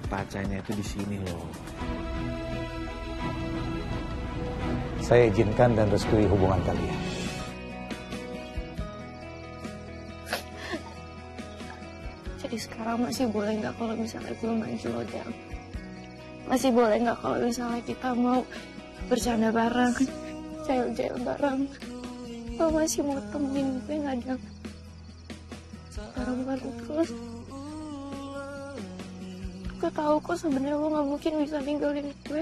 Pacarnya itu di sini loh. Saya izinkan dan restui hubungan kalian. Jadi sekarang masih boleh nggak kalau misalnya gue main celodang? Masih boleh nggak kalau misalnya kita mau bercanda bareng, jail-jail bareng? Lo masih mau temenin gue nggak ada bareng-bareng terus? Gue tahu kok sebenarnya lo nggak mungkin bisa ninggalin gue.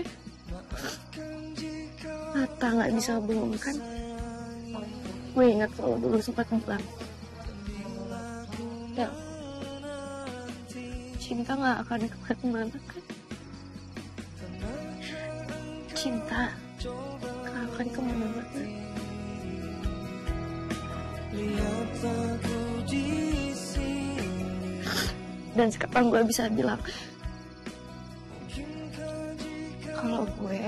Mata nggak bisa bohong kan? Gue ingat kalau dulu sempat bilang, ya, cinta nggak akan kemana-mana kan? Cinta nggak akan kemana-mana. Dan sekarang gue bisa bilang kalau gue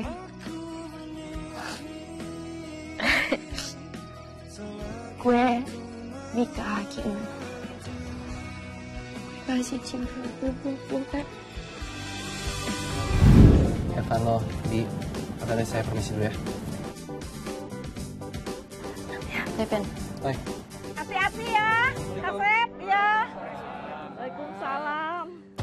nikah Hakim. Kasih cinta gue kan. Evan lo, Di, makanya saya permisi dulu ya. Ya, Pepen. Hai. Hati-hati ya, Asep ya. Waalaikumsalam.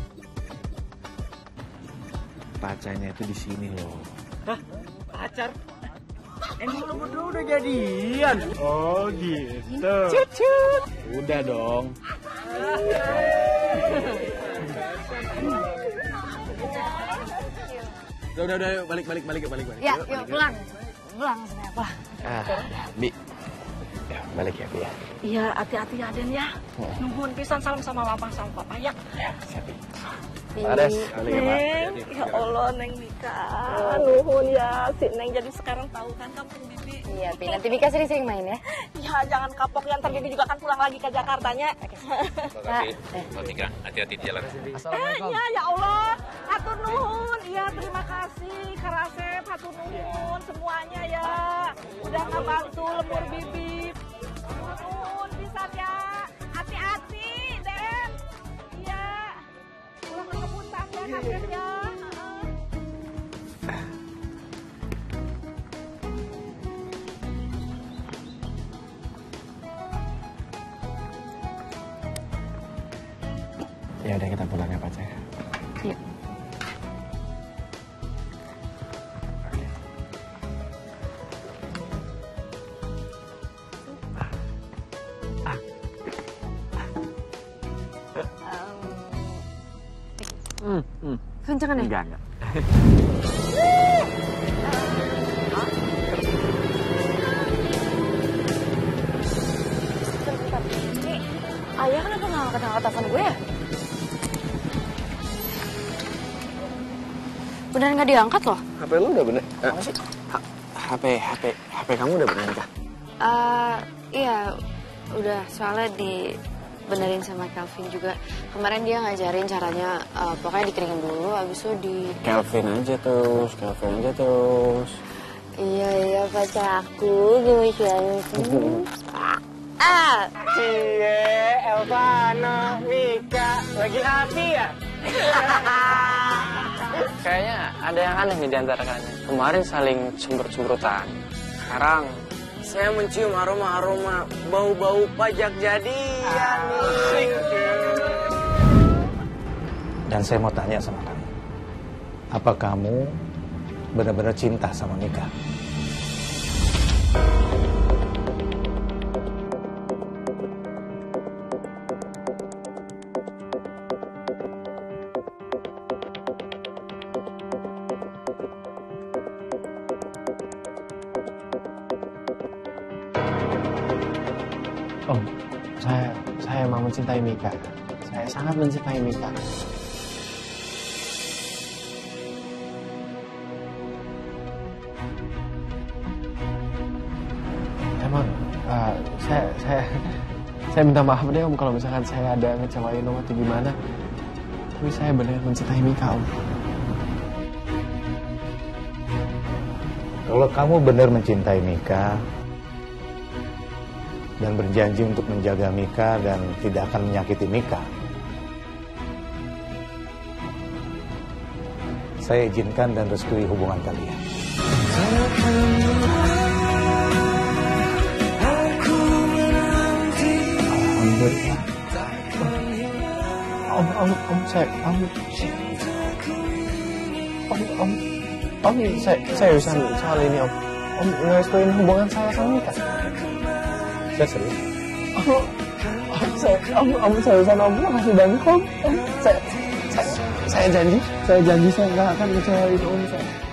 Pacarnya itu di sini loh. Hah? Pacar? Emang lu berdua udah jadian? Oh gitu. Cucut. Udah dong. Udah, balik. Ya, yuk pulang. Pulang sebenarnya, pulang. Bi. Ya, balik ya, Bi ya. Iya, hati-hati ya, Den ya. Nungguin pisan salam sama lapang sama papa ya. Ya, siap, Bi. Ares, Neng, ya Allah, Neng nikah. Nuhun ya, si Neng jadi sekarang tahu kan kampung Bibi. Iya, Pi. Nanti Bika sering-sering main ya. Ya, jangan kapok ya, ntar Bibi juga kan pulang lagi ke Jakartanya. Makasih. Mbak Tika, hati-hati di jalan. Assalamualaikum. Ya Allah, hatur nuhun. Iya, terima kasih Kak Asep, hatur nuhun semuanya ya. Udah ngebantu lembur Bibi. Nuhun, bisa ya. Hati-hati, Den. Iya. Pulang ke kebutan ya, Asep ya. Ya udah kita pulang ya, pacar. Iya. Kencengan ya? Enggak. Ini ayah kenapa nggak angkat telepon gue ya? Beneran nggak diangkat loh? HP lu udah bener? Apa sih? HP kamu udah bener kah? Iya, udah soalnya dibenerin sama Calvin juga. Kemarin dia ngajarin caranya, pokoknya dikeringin dulu, abis itu Calvin aja terus. Iya, pacar aku, gimana? Cie, Elvana, Mika, lagi happy ya? Kayaknya ada yang aneh nih di antara kalian. Kemarin saling cemberut-cemberutan. Sekarang saya mencium aroma-aroma bau-bau pajak jadian nih. Dan saya mau tanya sama kamu. Apa kamu benar-benar cinta sama Mika? Oh, saya emang mencintai Mika. Saya sangat mencintai Mika. Emang saya minta maaf deh Om kalau misalkan saya ada ngecewain Om atau gimana. Tapi saya benar mencintai Mika Om. Kalau kamu benar mencintai Mika dan berjanji untuk menjaga Mika dan tidak akan menyakiti Mika, saya izinkan dan restui hubungan kalian. Alhamdulillah. Saya bisa soal ini Om. Om ngerestuin hubungan saya sama Mika. Saya serius. Om seriusan Om, makasih banyak Om. Saya janji saya nggak akan kecewain Om.